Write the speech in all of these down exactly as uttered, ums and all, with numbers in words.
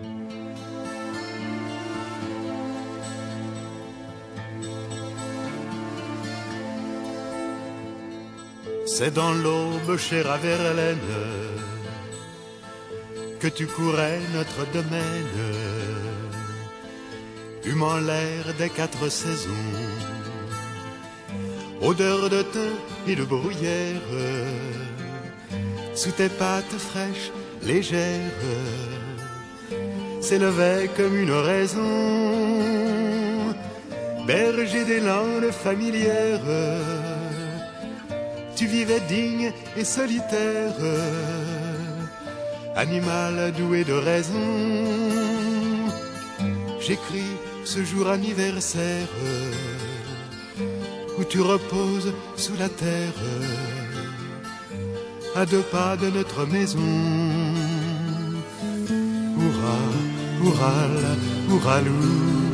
C'est dans l'aube, chère à Verlaine, que tu courais notre domaine, humant l'air des quatre saisons, odeur de thym et de bruyère, sous tes pattes fraîches, légères, s'élevait comme une oraison, berger des landes familières. Tu vivais digne et solitaire, animal doué de raison. J'écris ce jour anniversaire où tu reposes sous la terre, à deux pas de notre maison. Hourra, hourala, houralou,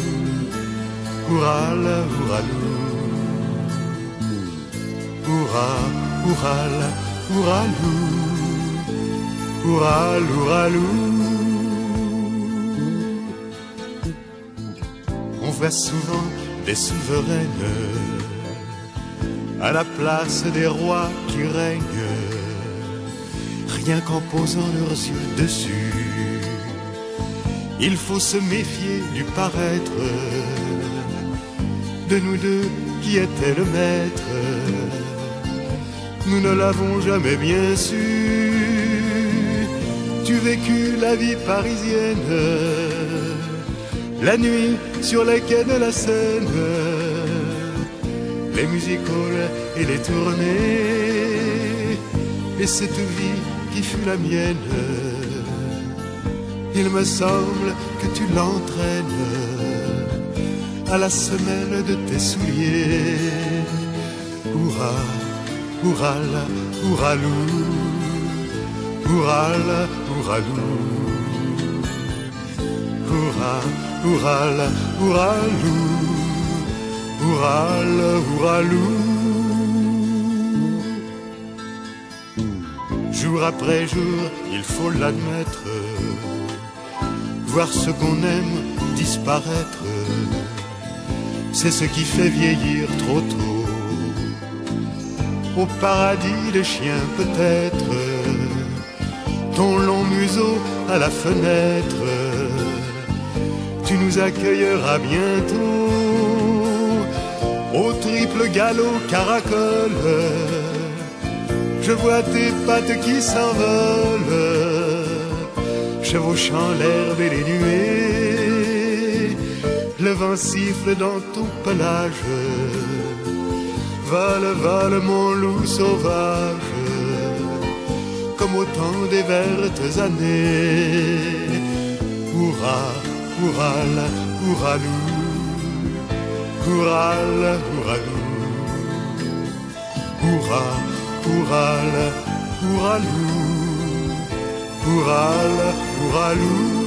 hourala, houralou. Hourra, hourala, houralou, hourral, houralou. On voit souvent des souveraines à la place des rois qui règnent, rien qu'en posant leurs yeux dessus. Il faut se méfier du paraître de nous deux qui était le maître. Nous ne l'avons jamais bien su. Tu vécus la vie parisienne, la nuit sur les quais de la Seine, les music-halls et les tournées, et cette vie qui fut la mienne, il me semble que tu l'entraînes à la semelle de tes souliers. Hourra, hourala, houralou, hourala, houralou. Hourra, hourala, houralou, hourala, houralou. Jour après jour, il faut l'admettre, voir ce qu'on aime disparaître, c'est ce qui fait vieillir trop tôt. Au paradis les chiens peut-être, ton long museau à la fenêtre, tu nous accueilleras bientôt. Au triple galop caracole, je vois tes pattes qui s'envolent, chevauchant l'herbe et les nuées. Le vent siffle dans ton pelage, vole, vole mon loup sauvage, comme au temps des vertes années. Hourra, hourala, houralou, hourala, houralou. Hourra, hourala, houralou, hourala, houralou.